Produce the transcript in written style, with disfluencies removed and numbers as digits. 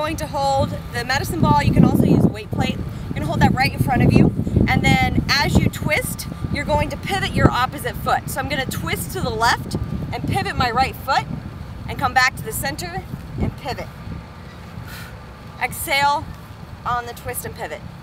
going to hold the medicine ball. You can also use a weight plate. You're going to hold that right in front of you, and then as you twist, you're going to pivot your opposite foot. So I'm going to twist to the left and pivot my right foot and come back to the center and pivot. Exhale on the twist and pivot.